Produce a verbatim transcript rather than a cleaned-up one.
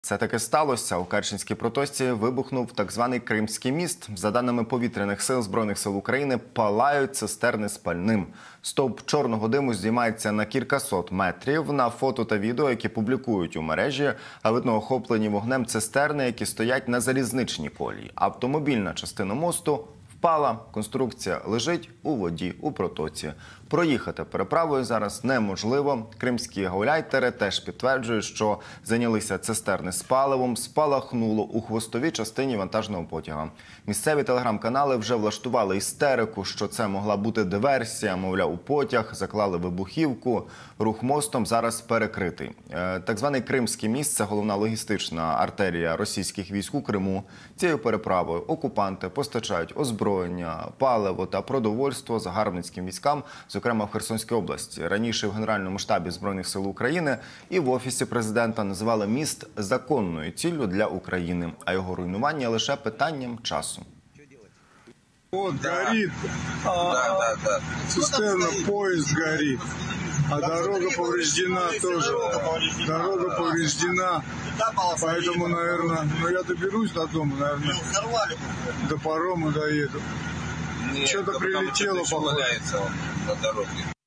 Це таки сталося. У Керченській протоці вибухнув так званий Кримський міст. За даними повітряних сил Збройних сил України, палають цистерни з пальним. Стовп чорного диму здіймається на кількасот метрів. На фото та відео, які публікують у мережі, видно охоплені вогнем цистерни, які стоять на залізничній колії. Автомобільна частина мосту впала, конструкція лежить у воді, у протоці. Проїхати переправою зараз неможливо. Кримські гауляйтери теж підтверджують, що зайнялися цистерни з паливом, спалахнуло у хвостовій частині вантажного потяга. Місцеві телеграм-канали вже влаштували істерику, що це могла бути диверсія, мовляв, у потяг заклали вибухівку. Рух мостом зараз перекритий. Так званий Кримський міст – це головна логістична артерія російських військ у Криму. Цією переправою окупанти постачають озброєння, паливо та продовольство загарбницьким військам, зокрема в Херсонській області. Раніше в Генеральному штабі Збройних сил України і в Офісі президента називали міст законною ціллю для України, а його руйнування лише питанням часу. Вот горит, а, Да, да, да. цистерна, поезд горит, а дорога повреждена тоже. Дорога повреждена, поэтому, наверное, ну я доберусь до дома, наверное, до парома доеду. Нет, Что-то потому прилетело, еще походу. валяется он по дороге.